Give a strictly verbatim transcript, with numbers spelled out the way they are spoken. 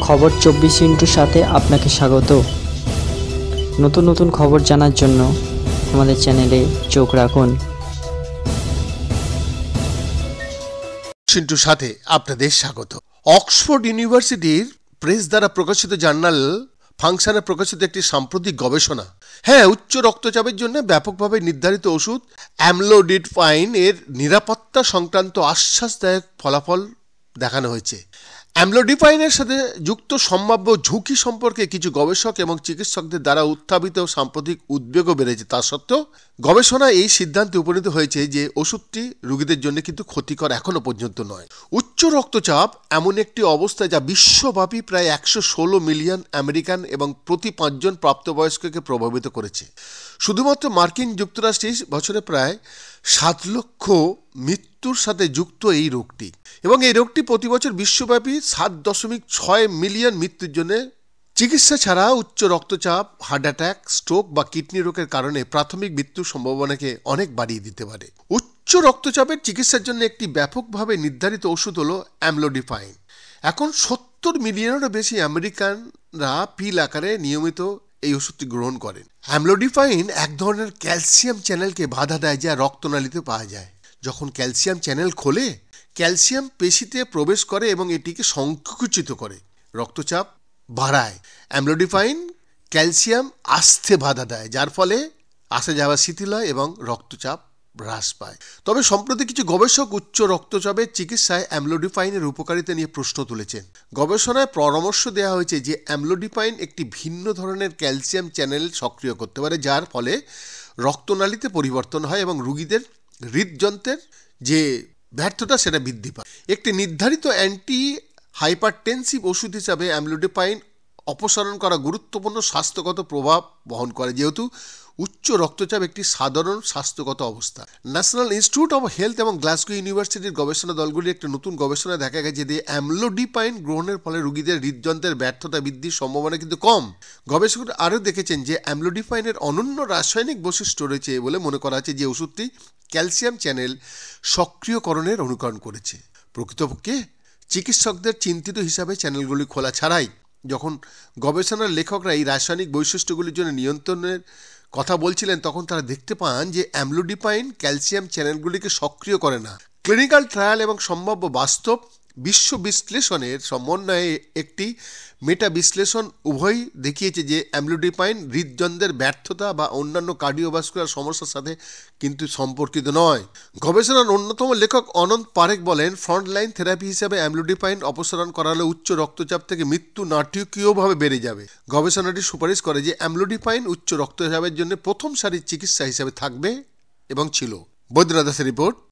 খবর চব্বিশ ইন্টুর সাথে আপনাকে স্বাগত। নতুন নতুন খবর জানার জন্য আমাদের চ্যানেলে চোখ রাখুন। চিন্টুর সাথে আপনাদের স্বাগত। অক্সফোর্ড ইউনিভার্সিটির প্রেস দ্বারা প্রকাশিত জার্নাল ফাংশনে প্রকাশিত একটি সাম্প্রতিক গবেষণা, হ্যাঁ উচ্চ রক্তচাপের জন্য ব্যাপকভাবে নির্ধারিত ওষুধ অ্যামলোডিপাইন এর নিরাপত্তা সংক্রান্ত আশ্বাসদায়ক ফলাফল দেখানো হয়েছে। অ্যামলোডিপাইনের সাথে যুক্ত সম্ভাব্য ঝুঁকি সম্পর্কে কিছু গবেষক এবং চিকিৎসকদের দ্বারা উত্থাপিত সাম্প্রতিক উদ্বেগও বেড়েছে। তা সত্ত্বেও গবেষণায় এই সিদ্ধান্তে উপনীত হয়েছে যে ওষুধটি রোগীদের জন্য কিন্তু ক্ষতিকর এখনো পর্যন্ত নয়। উচ্চ রক্তচাপ এমন একটি অবস্থা যা বিশ্বব্যাপী প্রায় একশো ষোলো মিলিয়ন আমেরিকান এবং প্রতি পাঁচজন প্রাপ্তবয়স্ককে প্রভাবিত করেছে। শুধুমাত্র মার্কিন যুক্তরাষ্ট্রে বছরে প্রায় সাত লক্ষ মৃত্যুর সাথে যুক্ত এই রোগটি, এবং এই রোগটি প্রতি বছর বিশ্বব্যাপী সাত দশমিক ছয় মিলিয়ন মৃত্যুর জন্য চিকিৎসা ছাড়া উচ্চ রক্তচাপ, হার্ট অ্যাটাক, স্ট্রোক বা কিডনি রোগের কারণে প্রাথমিক মৃত্যুর সম্ভাবনাকে অনেক বাড়িয়ে দিতে পারে। উচ্চ রক্তচাপের চিকিৎসার জন্য একটি ব্যাপকভাবে নির্ধারিত ওষুধ হলো অ্যামলোডিপাইন। এখন সত্তর মিলিয়নেরও বেশি আমেরিকানরা পিল আকারে নিয়মিত এই ওষুধটি গ্রহণ করেন। অ্যামলোডিপাইন এক ধরনের ক্যালসিয়াম চ্যানেলকে বাধা দেয় যা রক্তনালীতে পাওয়া যায়। যখন ক্যালসিয়াম চ্যানেল খোলে, ক্যালসিয়াম পেশিতে প্রবেশ করে এবং এটিকে সংকুচিত করে, রক্তচাপ বাড়ায়। অ্যামলোডিপাইন ক্যালসিয়াম আসতে বাধা দেয়, যার ফলে আসা যাওয়া শিথিল হয় এবং রক্তচাপ হ্রাস পায়। তবে সম্প্রতি কিছু গবেষক উচ্চ রক্তচাপের চিকিৎসায় অ্যামলোডিপাইনের উপকারিতা নিয়ে প্রশ্ন তুলেছেন। গবেষণায় পরামর্শ দেওয়া হয়েছে যে অ্যামলোডিপাইন একটি ভিন্ন ধরনের ক্যালসিয়াম চ্যানেল সক্রিয় করতে পারে, যার ফলে রক্তনালীতে পরিবর্তন হয় এবং রোগীদের হৃদযন্ত্রের যে ব্যর্থতা সেটা বৃদ্ধি পায়। একটি নির্ধারিত অ্যান্টি হাইপারটেনসিভ ওষুধ হিসাবে অ্যামলোডিপাইন অপসারণ করা গুরুত্বপূর্ণ স্বাস্থ্যগত প্রভাব বহন করে, যেহেতু উচ্চ রক্তচাপ একটি সাধারণ স্বাস্থ্যগত অবস্থা। ন্যাশনাল ইনস্টিটিউট অফ হেলথ এবং গ্লাসগো ইউনিভার্সিটির গবেষণা দলগুলির একটি নতুন গবেষণায় দেখা গেছে যে অ্যামলোডিপাইন গ্রহণের ফলে রোগীদের হৃদযন্ত্রের ব্যর্থতা বৃদ্ধির সম্ভাবনা কিন্তু কম। গবেষকরা আরও দেখেছেন যে অ্যামলোডিপাইনের অনন্য রাসায়নিক বৈশিষ্ট্য রয়েছে বলে মনে করা হচ্ছে যে ওষুধটি ক্যালসিয়াম চ্যানেল সক্রিয়করণের অনুকরণ করেছে। প্রকৃতপক্ষে চিকিৎসকদের চিন্তিত হিসাবে চ্যানেলগুলি খোলা ছাড়াই যখন গবেষণার লেখকরা এই রাসায়নিক বৈশিষ্ট্যগুলির জন্য নিয়ন্ত্রণের কথা বলছিলেন, তখন তারা দেখতে পান যে অ্যামলোডিপাইন ক্যালসিয়াম চ্যানেলগুলিকে সক্রিয় করে না। ক্লিনিক্যাল ট্রায়াল এবং সম্ভাব্য বাস্তব বিশ্ব বিশ্লেষণের সমন্বয়ে একটি মেটা বিশ্লেষণ উভয়ই দেখিয়েছে যে অ্যামলোডিপাইন হৃদযন্ত্রের ব্যর্থতা বা অন্যান্য কার্ডিওভাস্কুলার সমস্যার সাথে কিন্তু সম্পর্কিত নয়। গবেষণার অন্যতম লেখক অনন্ত পারেখ বলেন, ফ্রন্টলাইন থেরাপি হিসেবে অ্যামলোডিপাইন অপসারণ করালে উচ্চ রক্তচাপ থেকে মৃত্যু নাটকীয়ভাবে বেড়ে যাবে। গবেষণাটি সুপারিশ করে যে অ্যামলোডিপাইন উচ্চ রক্তচাপের জন্য প্রথম সারির চিকিৎসা হিসেবে থাকবে এবং ছিল। বৈদ্যনাথ দাসের রিপোর্ট।